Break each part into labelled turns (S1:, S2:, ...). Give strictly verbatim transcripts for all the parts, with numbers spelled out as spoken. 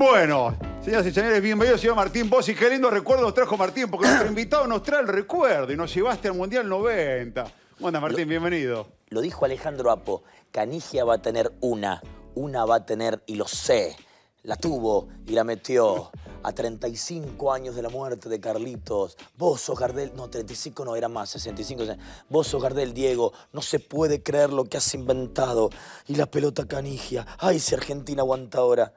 S1: Bueno, señoras y señores, bienvenido, señor Martín Bossi. Qué lindo recuerdo nos trajo Martín, porque nuestro invitado nos trae el recuerdo y nos llevaste al Mundial noventa. ¿Cómo andas, Martín? Lo, bienvenido.
S2: Lo dijo Alejandro Apo, Canigia va a tener una, una va a tener, y lo sé, la tuvo y la metió a treinta y cinco años de la muerte de Carlitos. Vos sos Gardel, no, treinta y cinco no, era más, sesenta y cinco. Vos sos Gardel, Diego, no se puede creer lo que has inventado. Y la pelota Canigia, ay, si Argentina aguanta ahora.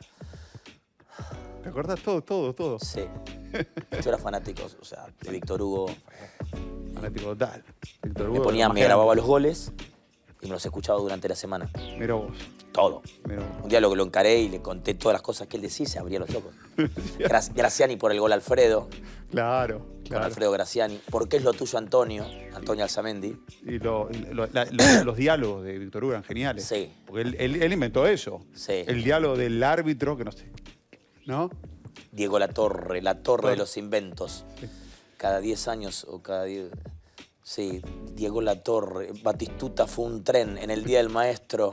S1: ¿Te acordás todo, todo, todo?
S2: Sí. Yo era fanático, o sea, de Víctor Hugo.
S1: Fanático total. Víctor Hugo.
S2: Me ponía, me grababa los goles y me los escuchaba durante la semana.
S1: Mira vos.
S2: Todo.
S1: Mira vos.
S2: Un día lo, lo encaré y le conté todas las cosas que él decía y se abría los ojos. Gra Graciani por el gol Alfredo.
S1: Claro,
S2: Con
S1: claro.
S2: Alfredo Graciani. ¿Por qué es lo tuyo, Antonio? Antonio Alzamendi.
S1: Y lo, lo, la, lo, los diálogos de Víctor Hugo eran geniales.
S2: Sí.
S1: Porque él, él, él inventó eso.
S2: Sí.
S1: El diálogo del árbitro, que no sé. ¿No?
S2: Diego Latorre, la torre Torre. de los inventos.
S1: Sí.
S2: Cada diez años o cada diez... Sí, Diego Latorre. Batistuta fue un tren en el Día del Maestro.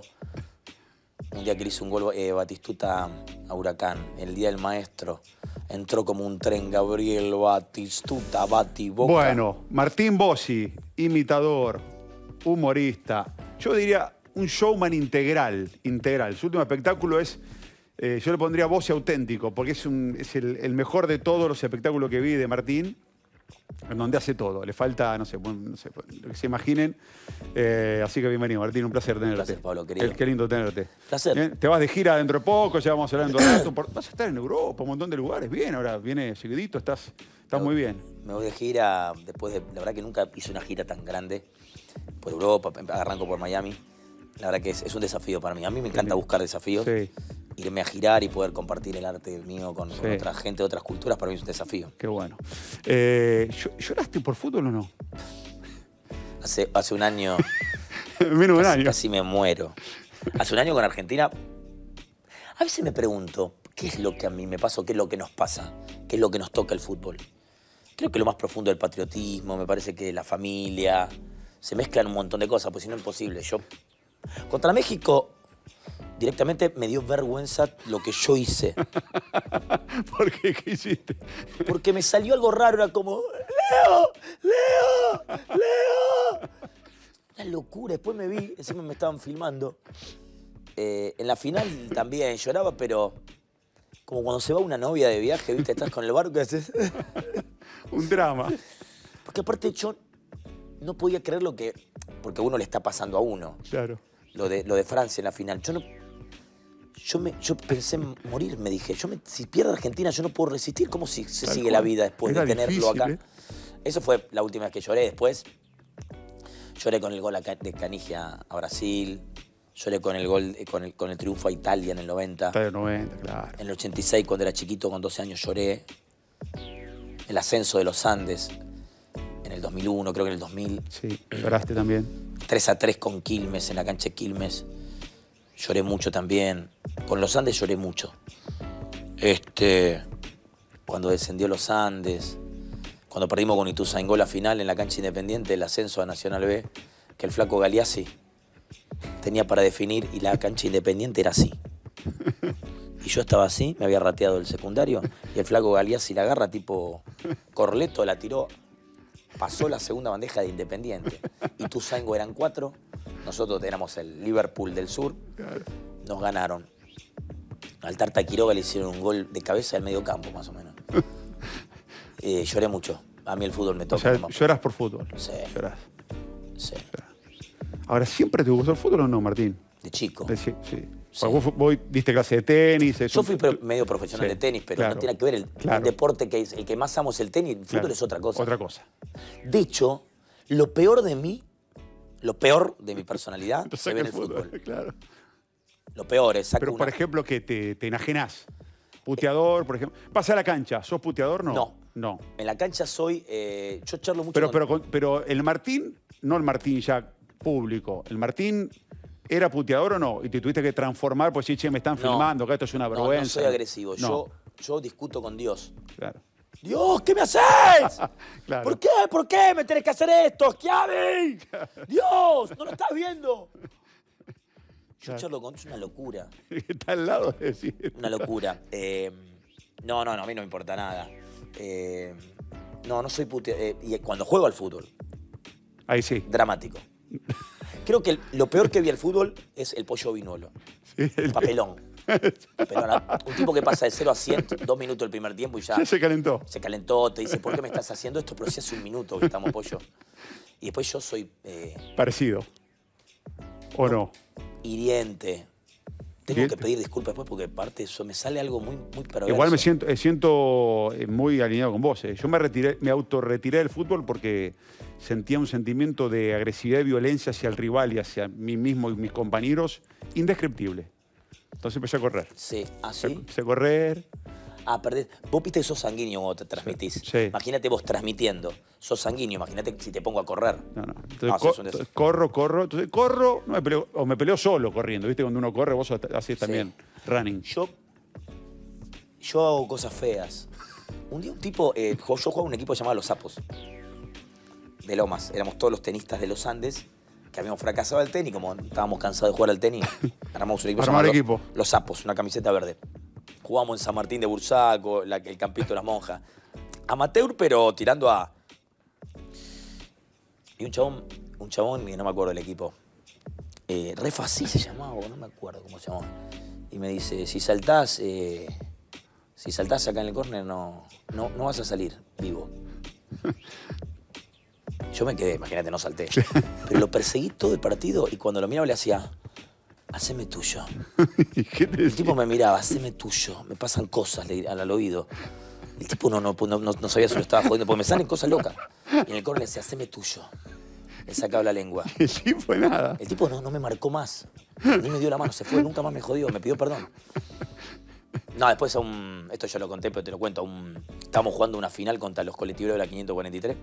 S2: Un día que le hizo un gol eh, Batistuta a Huracán. El Día del Maestro. Entró como un tren Gabriel Batistuta, Bati, Boca.
S1: Bueno, Martín Bossi, imitador, humorista. Yo diría un showman integral, integral. Su último espectáculo es... Eh, yo le pondría Bossi auténtico, porque es, un, es el, el mejor de todos los espectáculos que vi de Martín, en donde hace todo. Le falta, no sé, bueno, no sé lo que se imaginen. Eh, así que bienvenido, Martín, un placer tenerte.
S2: Un placer, Pablo, querido.
S1: Qué, qué lindo tenerte.
S2: Placer.
S1: Bien, te vas de gira dentro de poco, ya vamos a hablar en un rato. Por, vas a estar en Europa, un montón de lugares. Bien, ahora viene seguidito, estás, estás
S2: me,
S1: muy bien.
S2: Me voy de gira después de... La verdad que nunca hice una gira tan grande por Europa, arranco por Miami. La verdad que es, es un desafío para mí. A mí me encanta buscar desafíos.
S1: Sí.
S2: Irme a girar y poder compartir el arte mío con, sí. con otra gente de otras culturas, para mí es un desafío.
S1: Qué bueno. Eh, ¿Lloraste por fútbol o no?
S2: Hace, hace un año...
S1: Menos un año.
S2: Casi me muero. Hace un año con Argentina... A veces me pregunto, ¿qué es lo que a mí me pasa o qué es lo que nos pasa? ¿Qué es lo que nos toca el fútbol? Creo que lo más profundo del patriotismo, me parece que la familia... Se mezclan un montón de cosas, pues si no es imposible. Yo... Contra México... Directamente me dio vergüenza lo que yo hice.
S1: ¿Por qué? ¿Qué hiciste?
S2: Porque me salió algo raro, era como... ¡Leo! ¡Leo! ¡Leo! Una locura. Después me vi, encima me estaban filmando. Eh, en la final también lloraba, pero... Como cuando se va una novia de viaje, ¿viste? Estás con el barco y haces...
S1: Un drama.
S2: Porque aparte yo no podía creer lo que... Porque a uno le está pasando a uno.
S1: Claro.
S2: Lo de, lo de Francia en la final. Yo no... Yo, me, yo pensé en morir, me dije. Yo me, si pierde Argentina, yo no puedo resistir. ¿Cómo si, se Tal sigue cual. la vida después Era de tenerlo
S1: difícil,
S2: acá?
S1: ¿eh?
S2: Eso fue la última vez que lloré. Después lloré con el gol de Canigia a Brasil. Lloré con el gol, con el, con el triunfo a Italia en el noventa.
S1: Italia noventa, claro.
S2: En el ochenta y seis, cuando era chiquito, con doce años, lloré. El ascenso de los Andes. En el dos mil uno, creo que en el dos mil.
S1: Sí, lloraste también.
S2: tres a tres con Quilmes, en la cancha de Quilmes. Lloré mucho también. Con los Andes lloré mucho. Este, cuando descendió los Andes, cuando perdimos con Ituzaingó la final en la cancha Independiente, el ascenso a Nacional B, que el flaco Galeazzi tenía para definir y la cancha Independiente era así. Y yo estaba así, me había rateado el secundario, y el flaco Galeazzi la agarra tipo Corleto, la tiró, pasó la segunda bandeja de Independiente. Ituzaingó eran cuatro. Nosotros éramos el Liverpool del sur.
S1: Claro.
S2: Nos ganaron. Al Tarta Quiroga le hicieron un gol de cabeza del medio campo, más o menos. eh, lloré mucho. A mí el fútbol me toca.
S1: O sea, lloras por fútbol.
S2: Sí.
S1: Llorás.
S2: Sí.
S1: Llorás. Ahora, ¿siempre te gustó el fútbol o no, Martín?
S2: De chico.
S1: De, sí, sí.
S2: Sí.
S1: Vos, vos diste clase de tenis. Eso,
S2: Yo fui pro, medio profesional sí, de tenis, pero claro, no tiene que ver. El,
S1: claro.
S2: el deporte que es el que más amo es el tenis. El fútbol claro, es otra cosa.
S1: Otra cosa.
S2: De hecho, lo peor de mí, lo peor de mi personalidad se ve en el fútbol.
S1: fútbol. Claro.
S2: Lo peor es saco
S1: Pero, por
S2: una...
S1: ejemplo, que te, te enajenás. Puteador, por ejemplo. Pasa a la cancha. ¿Sos puteador? No.
S2: No.
S1: No.
S2: En la cancha soy... Eh, yo charlo mucho
S1: pero,
S2: con...
S1: pero, con, pero el Martín, no el Martín ya público. El Martín... ¿Era puteador o no? Y te tuviste que transformar, pues sí, che, me están no, filmando, que esto es una vergüenza.
S2: No, no soy agresivo. No. Yo, yo discuto con Dios.
S1: Claro.
S2: Dios, ¿qué me haces?
S1: Claro.
S2: ¿Por qué? ¿Por qué me tenés que hacer esto? ¡Schiavi! Dios, ¿no lo estás viendo? Yo
S1: Claro.
S2: charlo con... Es una locura.
S1: Está al lado de decir.
S2: Una locura. Eh, no, no, no, a mí no me importa nada. Eh, no, no soy pute... eh, y cuando juego al fútbol,
S1: Ahí sí.
S2: dramático. Creo que el- lo peor que vi al fútbol es el Pollo Vinuolo.
S1: Sí, el-
S2: Papelón. Papelón. Un tipo que pasa de cero a cien, dos minutos el primer tiempo y ya
S1: Ya se calentó.
S2: se calentó, te dice, ¿por qué me estás haciendo esto? Pero si hace un minuto que estamos Pollo. Y después yo soy eh,
S1: Parecido. ¿O no?
S2: hiriente. Tengo
S1: Bien.
S2: que pedir disculpas después porque aparte eso me sale algo muy, muy perverso.
S1: Igual me siento, eh, siento eh, muy alineado con vos. eh. Yo me retiré, me autorretiré del fútbol porque sentía un sentimiento de agresividad y violencia hacia el rival y hacia mí mismo y mis compañeros indescriptible. Entonces empecé a correr.
S2: Sí, ¿ah,
S1: Empecé-
S2: sí?
S1: Empecé a correr.
S2: Ah, perdés. Vos viste que sos sanguíneo cuando te transmitís.
S1: Sí.
S2: Imagínate vos transmitiendo. Sos sanguíneo, imagínate si te pongo a correr.
S1: No, no. Entonces,
S2: No,
S1: co-
S2: sos un des-
S1: entonces corro, corro. Entonces corro, no me peleo, o me peleo solo corriendo. ¿Viste? Cuando uno corre, vos haces también running.
S2: Yo, yo hago cosas feas. Un día un tipo, eh, jo- yo jugaba en un equipo llamado Los Sapos, de Lomas. Éramos todos los tenistas de los Andes que habíamos fracasado al tenis, como estábamos cansados de jugar al tenis, armamos un equipo
S1: Armar
S2: llamado
S1: equipo.
S2: Los, Los Sapos, una camiseta verde. Jugábamos en San Martín de Bursaco, la- el campito de las monjas. Amateur, pero tirando a... Y un chabón, un chabón, que no me acuerdo del equipo, eh, Refa así se llamaba, o no me acuerdo cómo se llamaba. Y me dice, si saltás, eh, si saltás acá en el córner no, no, no vas a salir vivo. Yo me quedé, imagínate, no salté. Pero lo perseguí todo el partido y cuando lo miraba le hacía, haceme tuyo.
S1: ¿Y qué te
S2: El
S1: decía?
S2: tipo me miraba, haceme tuyo, me pasan cosas le- al, al oído. El tipo no, no, no, no- no sabía si lo estaba jodiendo, porque me salen cosas locas. Y en el córner le decía, haceme tuyo. Le sacaba la lengua.
S1: El tipo nada.
S2: El tipo no, no me marcó más. Ni me dio la mano, se fue, nunca más me jodió, me pidió perdón. No, después a un... Esto ya lo conté, pero te lo cuento. a un- estábamos jugando una final contra los colectiveros de la quinientos cuarenta y tres.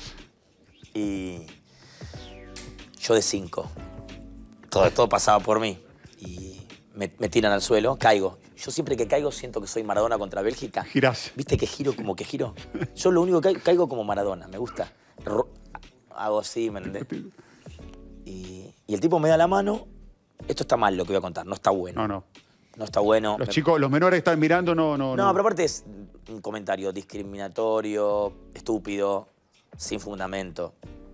S2: Y yo de cinco. Todo, todo pasaba por mí. Y me, me tiran al suelo, caigo. Yo siempre que caigo siento que soy Maradona contra Bélgica.
S1: Girás.
S2: ¿Viste que giro como que giro? Yo lo único que caigo, caigo como Maradona, me gusta. Ro- hago así, ¿me entendés? Y, y el tipo me da la mano. Esto está mal lo que voy a contar, no está bueno.
S1: No, no.
S2: No está bueno.
S1: Los
S2: Me-
S1: chicos, los menores que están mirando, no, no,
S2: no, pero aparte es un comentario discriminatorio, estúpido, sin fundamento.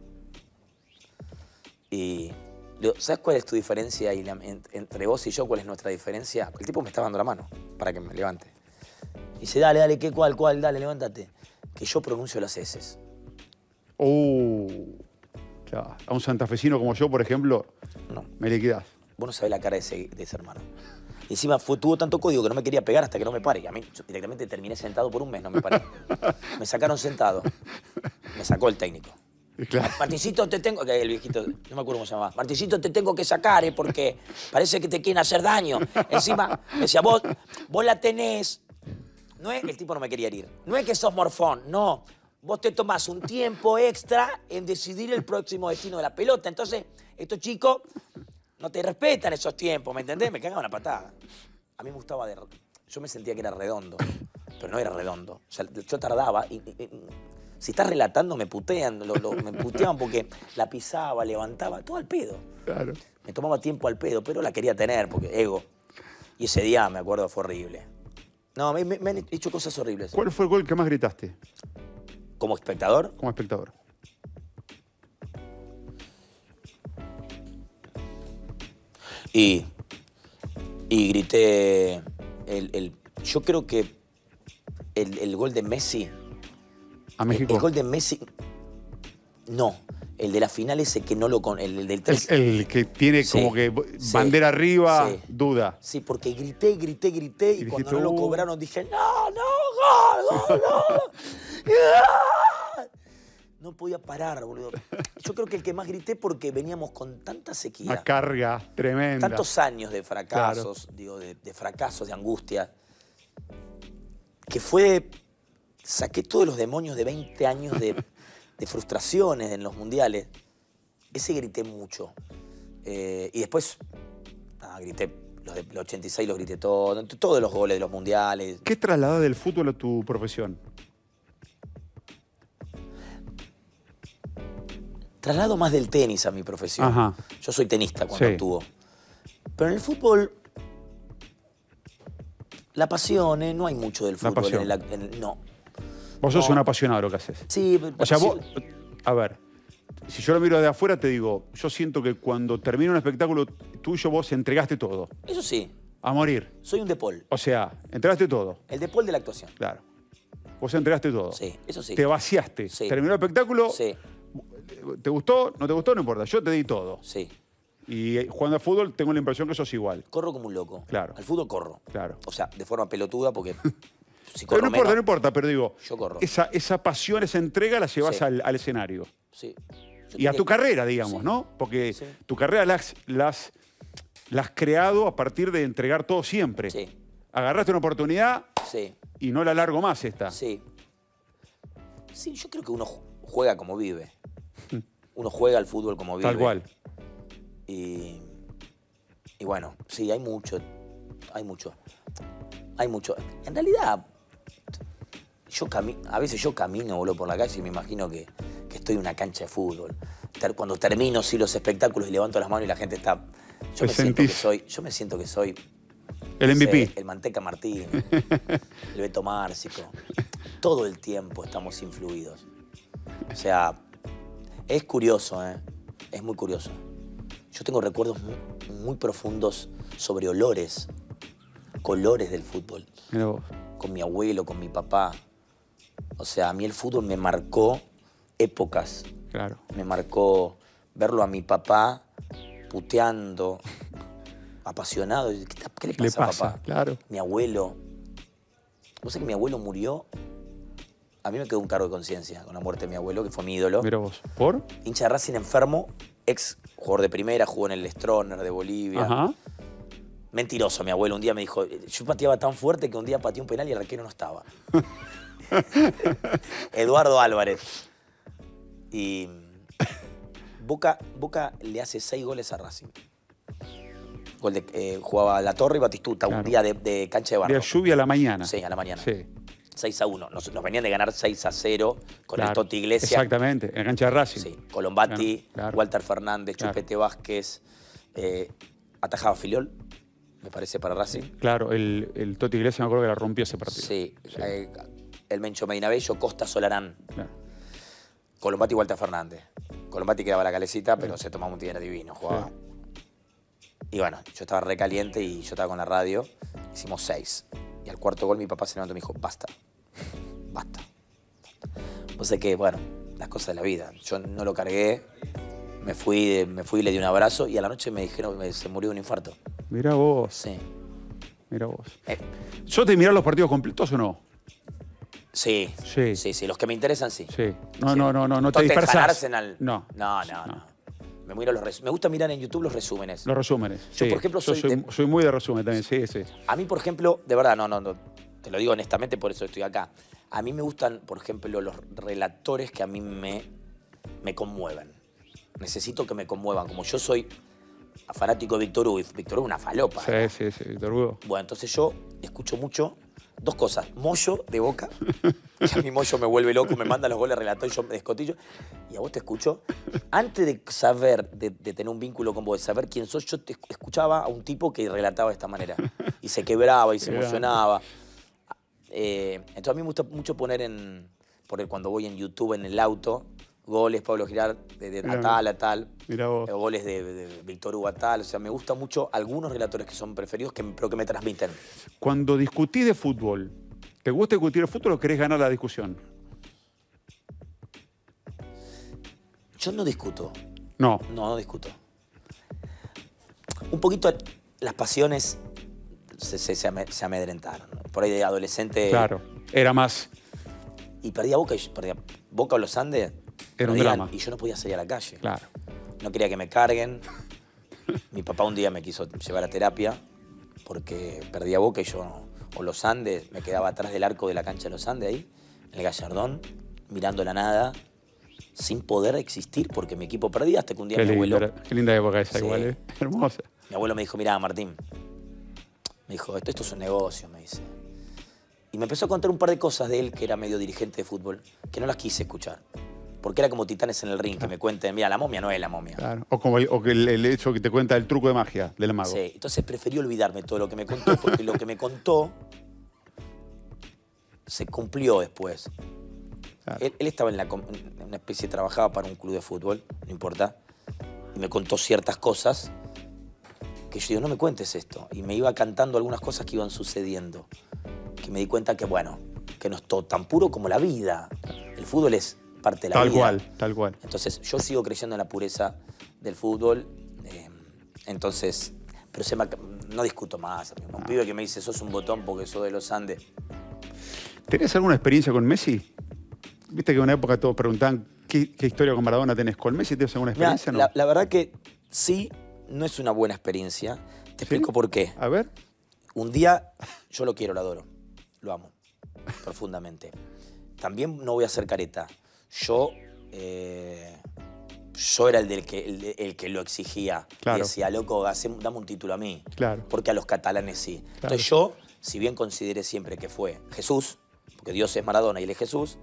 S2: Y le digo, ¿sabes cuál es tu diferencia y la- en- entre vos y yo? ¿Cuál es nuestra diferencia? El tipo me está dando la mano para que me levante. Y dice, dale, dale, ¿qué, cuál, cuál? Dale, levántate. Que yo pronuncio las eses.
S1: Uh, claro. A un santafesino como yo, por ejemplo,
S2: No,
S1: me liquidás.
S2: vos no sabés la cara de ese, de ese hermano. Y encima fue, tuvo tanto código que no me quería pegar hasta que no me pare. Y a mí yo directamente terminé sentado por un mes, no me paré. Me sacaron sentado. Me sacó el técnico.
S1: Claro.
S2: Martincito, te tengo... que El viejito, no me acuerdo cómo se llamaba. Martincito, te tengo que sacar, ¿eh? Porque parece que te quieren hacer daño. Encima, me decía, vos, vos la tenés. No es, el tipo no me quería herir. No es que sos morfón, no. Vos te tomás un tiempo extra en decidir el próximo destino de la pelota. Entonces, estos chicos no te respetan esos tiempos, ¿me entendés? Me cagaban a patada. A mí me gustaba de... Yo me sentía que era redondo, pero no era redondo. O sea, yo tardaba y... y- y- si estás relatando, me putean, lo- lo- me puteaban porque la pisaba, levantaba, todo al pedo.
S1: Claro.
S2: Me tomaba tiempo al pedo, pero la quería tener porque ego. Y ese día, me acuerdo, fue horrible. No, me, me- me han hecho cosas horribles.
S1: ¿Cuál fue el gol que más gritaste
S2: Como espectador,
S1: como espectador?
S2: y, y grité, el, el- yo creo que el, el gol de Messi,
S1: ¿A
S2: el,
S1: México?
S2: el gol de Messi, no, el de la final ese que no lo, con el, el del
S1: El,
S2: tres.
S1: el que tiene
S2: Sí,
S1: como que
S2: sí,
S1: bandera arriba,
S2: sí.
S1: duda.
S2: Sí, porque grité, grité, grité y,
S1: Y
S2: cuando
S1: dijiste,
S2: no lo
S1: "Uh".
S2: cobraron dije, no, no, gol, gol, gol. No podía parar, boludo. Yo creo que el que más grité porque veníamos con tanta
S1: Una
S2: sequía,
S1: carga tremenda.
S2: tantos años de fracasos, digo, de, de fracasos, de angustia, que fue, saqué todos los demonios de veinte años de, de frustraciones en los mundiales. Ese grité mucho. Eh, y después, ah, grité, los del ochenta y seis los grité todos, todos los goles de los mundiales.
S1: ¿Qué trasladás del fútbol a tu profesión?
S2: Traslado más del tenis a mi profesión.
S1: Ajá.
S2: Yo soy tenista cuando
S1: Sí.
S2: actúo. Pero en el fútbol, la pasión, ¿eh? No hay mucho del fútbol.
S1: pasión.
S2: En el, en el- no.
S1: Vos sos
S2: No.
S1: un apasionado de lo que haces.
S2: Sí,
S1: O sea,
S2: sí,
S1: vos, a ver, si yo lo miro de afuera, te digo, yo siento que cuando termina un espectáculo tuyo, vos entregaste todo.
S2: eso sí,
S1: A morir.
S2: soy un Depol.
S1: O sea, entregaste todo.
S2: El Depol de la actuación.
S1: Claro. Vos entregaste todo.
S2: Sí, eso sí.
S1: Te vaciaste.
S2: Sí.
S1: Terminó el espectáculo.
S2: Sí,
S1: ¿Te gustó? ¿No te gustó? No importa. Yo te di todo.
S2: sí.
S1: Y eh, jugando al fútbol tengo la impresión que sos igual.
S2: Corro como un loco.
S1: Claro.
S2: Al fútbol corro.
S1: Claro.
S2: O sea, de forma pelotuda, porque si
S1: Pero
S2: corro
S1: no importa,
S2: menos,
S1: no importa, pero digo,
S2: yo corro.
S1: esa, esa pasión, esa entrega la llevas
S2: Sí.
S1: al, al escenario.
S2: Sí. Yo
S1: Y a
S2: tenía
S1: tu
S2: que-
S1: carrera, digamos,
S2: Sí.
S1: ¿no? Porque
S2: Sí.
S1: tu carrera la has, la has- la has creado a partir de entregar todo siempre.
S2: Sí.
S1: Agarraste una oportunidad
S2: Sí,
S1: y no la largo más esta.
S2: sí. Sí, yo creo que uno ju- juega como vive. Uno juega al fútbol como vive.
S1: Tal cual.
S2: Y, y bueno, sí, hay mucho. Hay mucho. Hay mucho. En realidad, yo cami- a veces yo camino, boludo, por la calle y me imagino que, que estoy en una cancha de fútbol. Ter- Cuando termino, sí, los espectáculos y levanto las manos y la gente está... Yo
S1: Te
S2: me siento que
S1: sentís-
S2: soy... Yo me siento que soy...
S1: El
S2: no
S1: M V
S2: sé,
S1: P.
S2: el Manteca Martín, el Beto Márcico. Todo el tiempo estamos influidos. O sea, es curioso, ¿eh? Es muy curioso. Yo tengo recuerdos muy, muy profundos sobre olores, colores del fútbol.
S1: Mirá vos.
S2: Con mi abuelo, con mi papá. O sea, a mí el fútbol me marcó épocas.
S1: Claro.
S2: Me marcó verlo a mi papá puteando, apasionado. ¿Qué, está- qué le pasa,
S1: Le pasa,
S2: papá?
S1: claro.
S2: Mi abuelo. ¿Vos sabés que mi abuelo murió? A mí me quedó un cargo de conciencia con la muerte de mi abuelo, que fue mi ídolo.
S1: Mirá vos. ¿Por?
S2: Hincha de Racing enfermo, ex jugador de primera, jugó en el Stronger de Bolivia.
S1: Ajá.
S2: Mentiroso, mi abuelo un día me dijo, yo pateaba tan fuerte que un día pateé un penal y el arquero no estaba. Eduardo Álvarez. Y Boca, Boca le hace seis goles a Racing. Gol de, eh, jugaba La Torre y Batistuta,
S1: Claro.
S2: un día de, de cancha de barro.
S1: Día lluvia a la mañana.
S2: Sí, a la mañana.
S1: Sí.
S2: seis a uno. Nos, nos venían de ganar seis a cero con
S1: Claro.
S2: el Toti Iglesias.
S1: Exactamente, en la cancha de Racing.
S2: Sí, Colombati,
S1: Claro, claro.
S2: Walter Fernández,
S1: Claro.
S2: Chupete Vázquez, eh, atajaba Filiol, me parece, para Racing.
S1: Claro, el, el Toti Iglesias me acuerdo que la rompió ese partido.
S2: Sí,
S1: Sí.
S2: eh, el Mencho Medinabello, Costa Solarán,
S1: Claro.
S2: Colombati y Walter Fernández. Colombati quedaba la calecita, pero se tomaba un tiro divino, jugaba.
S1: Sí.
S2: Y bueno, yo estaba recaliente y yo estaba con la radio, hicimos seis. Y al cuarto gol mi papá se levantó y me dijo, basta, basta. O sea que, bueno, las cosas de la vida. Yo no lo cargué, me fui, me fui y le di un abrazo y a la noche me dijeron que se murió de un infarto.
S1: Mirá vos,
S2: Sí.
S1: mirá vos.
S2: Eh,
S1: ¿Yo te mirás los partidos completos o no?
S2: sí,
S1: Sí.
S2: sí, sí, los que me interesan sí.
S1: Sí. No,
S2: Sí.
S1: no, no, no, no te
S2: Tottenham,
S1: dispersás.
S2: Arsenal.
S1: No.
S2: No, no, no. Me, miro los res- me gusta mirar en YouTube los resúmenes.
S1: Los resúmenes.
S2: Yo,
S1: sí.
S2: por ejemplo,
S1: Yo
S2: soy
S1: soy,
S2: de-
S1: soy muy de resumen también, sí, sí.
S2: A mí, por ejemplo, de verdad, no, no, no, te lo digo honestamente, por eso estoy acá. A mí me gustan, por ejemplo, los relatores que a mí me, me conmueven. Necesito que me conmuevan. Como yo soy fanático de Víctor Hugo, y Víctor Hugo es una falopa.
S1: Sí,
S2: ¿eh?
S1: sí, sí, Víctor Hugo.
S2: Bueno, entonces yo escucho mucho dos cosas. Moyo de Boca, que a mí Moyo me vuelve loco, me manda los goles, relator y yo me descotillo. Y a vos te escucho. Antes de saber, de, de tener un vínculo con vos, de saber quién sos, yo te escuchaba a un tipo que relataba de esta manera. Y se quebraba y se
S1: Qué
S2: emocionaba. Eh, entonces a mí me gusta mucho poner en, por cuando voy en YouTube, en el auto, goles Pablo Girard de, de a
S1: Mirá.
S2: tal a tal.
S1: Mirá vos.
S2: O goles de, de Víctor Hugo a tal. O sea, me gusta mucho algunos relatores que son preferidos, que, pero que me transmiten.
S1: Cuando discutís de fútbol, ¿te gusta discutir de fútbol o querés ganar la discusión?
S2: Yo no discuto.
S1: No.
S2: No, no discuto. Un poquito las pasiones se, se, se ame- se amedrentaron. Por ahí de adolescente.
S1: Claro. Era más.
S2: Y perdía Boca, y yo perdía Boca o los Andes.
S1: Era un
S2: perdían,
S1: drama.
S2: Y yo no podía salir a la calle.
S1: Claro.
S2: No quería que me carguen. Mi papá un día me quiso llevar a terapia porque perdía Boca y yo, o los Andes, me quedaba atrás del arco de la cancha de los Andes ahí, en el Gallardón, mirando la nada, sin poder existir porque mi equipo perdía, hasta que un día
S1: Qué
S2: mi abuelo,
S1: linda, qué linda época esa,
S2: Sí.
S1: igual, ¿eh? Hermosa.
S2: mi abuelo me dijo, mirá, Martín, me dijo, esto, esto es un negocio, me dice. Y me empezó a contar un par de cosas de él, que era medio dirigente de fútbol, que no las quise escuchar. Porque era como Titanes en el ring, claro. Que me cuenten, mira, la momia no es la momia.
S1: Claro. O como el, o que el, el hecho que te cuenta el truco de magia del mago.
S2: Sí, entonces preferí olvidarme todo lo que me contó, porque lo que me contó se cumplió después. Claro. Él, él estaba en, la, en una especie, trabajaba para un club de fútbol, no importa, y me contó ciertas cosas que yo digo, no me cuentes esto. Y me iba cantando algunas cosas que iban sucediendo, que me di cuenta que, bueno, que no es todo tan puro como la vida. El fútbol es parte de la
S1: tal
S2: vida.
S1: Tal cual, tal cual.
S2: Entonces, yo sigo creyendo en la pureza del fútbol. Eh, entonces, pero se me, no discuto más. Un ah. pibe que me dice, sos un botón porque sos de los Andes.
S1: ¿Tenés alguna experiencia con Messi? Viste que en una época todos preguntaban ¿qué, qué historia con Maradona tenés? ¿Con Messi tienes alguna experiencia?
S2: Mirá,
S1: ¿no?
S2: la, la verdad que sí, no es una buena experiencia. Te
S1: ¿Sí?
S2: explico por qué.
S1: A ver.
S2: Un día, yo lo quiero, lo adoro. Lo amo profundamente. También no voy a hacer careta. Yo, eh, yo era el, del que, el, el que lo exigía. Claro. Y decía, loco, hace, dame un título a mí.
S1: Claro.
S2: Porque a los catalanes sí. Claro. Entonces yo, si bien consideré siempre que fue Jesús, porque Dios es Maradona y él es Jesús,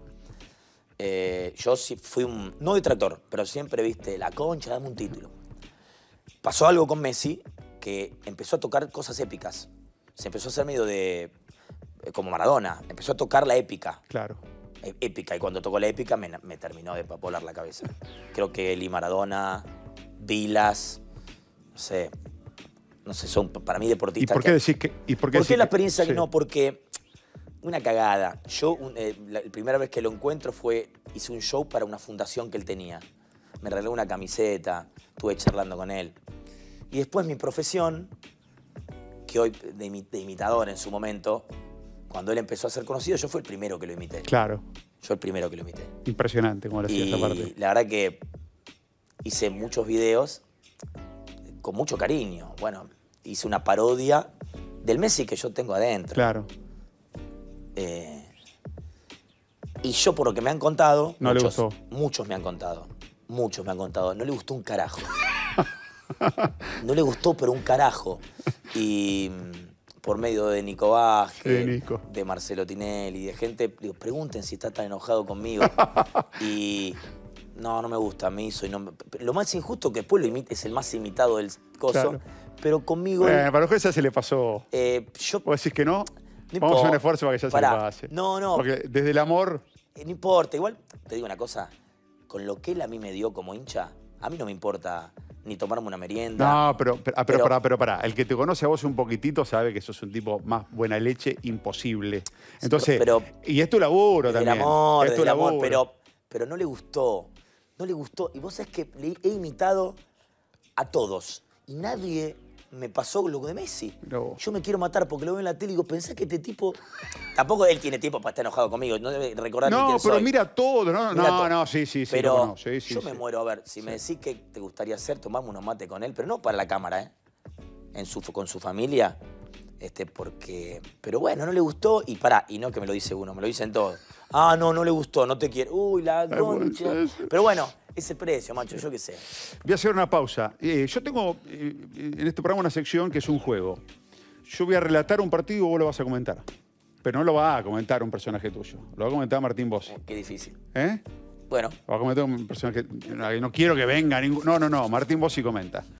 S2: eh, yo sí fui un, no detractor, pero siempre, viste, la concha, dame un título. Pasó algo con Messi que empezó a tocar cosas épicas. Se empezó a hacer medio de, como Maradona, empezó a tocar la épica.
S1: Claro.
S2: Épica, y cuando tocó la épica me, me terminó de volar la cabeza. Creo que él y Maradona, Vilas, no sé, no sé, son para mí deportistas.
S1: ¿Y por qué que, decís que...? ¿Y por qué,
S2: ¿por qué la experiencia
S1: que,
S2: sí. No, porque una cagada. Yo, un, eh, la, la primera vez que lo encuentro fue, hice un show para una fundación que él tenía. Me regaló una camiseta, estuve charlando con él. Y después mi profesión, que hoy de, de imitador en su momento, cuando él empezó a ser conocido, yo fui el primero que lo imité.
S1: Claro.
S2: Yo el primero que lo imité.
S1: Impresionante, como lo hacía esa parte.
S2: Y la verdad que hice muchos videos con mucho cariño. Bueno, hice una parodia del Messi que yo tengo adentro.
S1: Claro.
S2: Eh, y yo, por lo que me han contado,
S1: no
S2: muchos,
S1: le gustó.
S2: muchos me han contado, muchos me han contado, no le gustó un carajo. No le gustó, pero un carajo. Y por medio de Nico Vázquez,
S1: sí, Nico.
S2: de Marcelo Tinelli, de gente, digo, pregunten si está tan enojado conmigo. Y no, no me gusta, me hizo. Y no, lo más injusto que después lo imita, es el más imitado del coso, claro. Pero conmigo...
S1: Eh, para Ojeda se le pasó.
S2: Eh, yo,
S1: ¿Vos decís que no?
S2: No
S1: Vamos a hacer un esfuerzo para que ya
S2: Pará,
S1: se le pase.
S2: No, no.
S1: Porque desde el amor...
S2: Eh, no importa, igual te digo una cosa, con lo que él a mí me dio como hincha, a mí no me importa ni tomarme una merienda.
S1: No, pero, pero, pero, pero pará, pero pará. El que te conoce a vos un poquitito sabe que sos un tipo más buena leche imposible. Entonces,
S2: pero,
S1: y es tu laburo también.
S2: El amor,
S1: es tu
S2: el
S1: laburo.
S2: amor, pero, pero no le gustó. No le gustó. Y vos sabés que le he imitado a todos. Y nadie me pasó lo de Messi.
S1: No.
S2: Yo me quiero matar porque lo veo en la tele y digo, pensá que este tipo... Tampoco él tiene tiempo para estar enojado conmigo. No debe recordar
S1: No,
S2: ni quién
S1: pero
S2: soy.
S1: mira todo. No,
S2: mira
S1: no,
S2: todo.
S1: no, sí, sí, sí.
S2: Pero
S1: no, sí, sí,
S2: yo
S1: sí.
S2: me muero. A ver, si sí. me decís que te gustaría hacer, tomamos unos mates con él, pero no para la cámara, ¿eh? En su, con su familia. Este, porque... Pero bueno, no le gustó y pará. Y no que me lo dice uno, me lo dicen todos. Ah, no, no le gustó, no te quiero. Uy, la concha. Pero bueno, ese precio, macho, yo qué sé.
S1: Voy a hacer una pausa. Eh, yo tengo eh, en este programa una sección que es un juego. Yo voy a relatar un partido y vos lo vas a comentar. Pero no lo va a comentar un personaje tuyo. Lo va a comentar Martín Bossi.
S2: Qué difícil.
S1: ¿Eh?
S2: Bueno.
S1: Lo va a comentar un personaje... No quiero que venga ningún... No, no, no. Martín Bossi comenta.